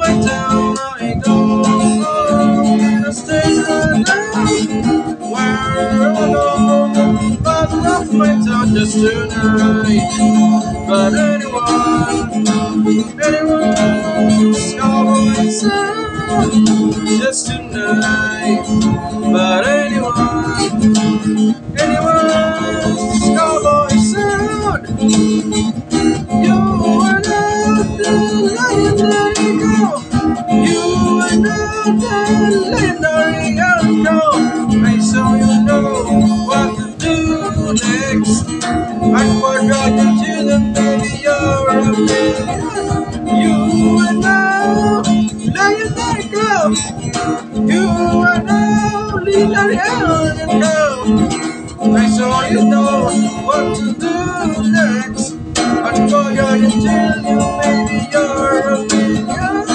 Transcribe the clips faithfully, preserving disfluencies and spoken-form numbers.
my town I go. I stay alone, where alone, but love my town just tonight. But anyone, anyone's cowboy sound just tonight. But anyone, anyone's cowboy sound. You are not the legendary girl. You are not the legendary girl. I saw you know what to do next. Unquadragintillion, baby, you're a million. You are now legendary girl. You are now legendary girl. I saw you know what to do next. Unquadragintillion, baby, you're a million.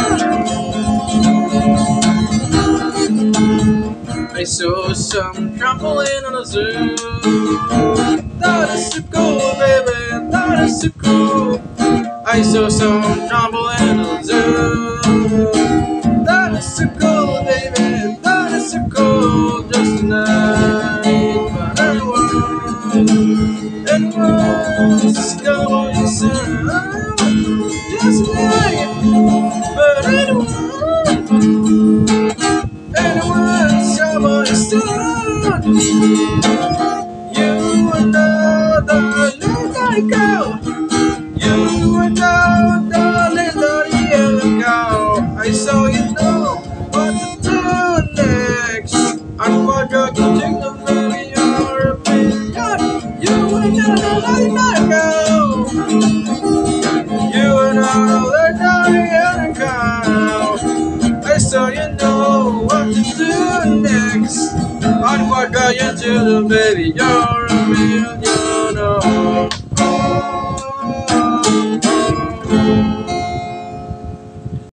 I saw some trampoline on a zoo. That is so cool, baby, that is so cool. I saw some trampoline on a zoo. That is so cool, baby, that is so cool. Just tonight, but anyone, anyone's going sound. Just tonight, but anyone, anyone's going sound. You are not the little girl. You are not the little girl. I saw you know what to do next. Unquadragintillion, baby, you're a million. You are not the little girl. You are not the little girl. I saw you know what to do next. Unquadragintillion, baby, you're a million. Oh, oh.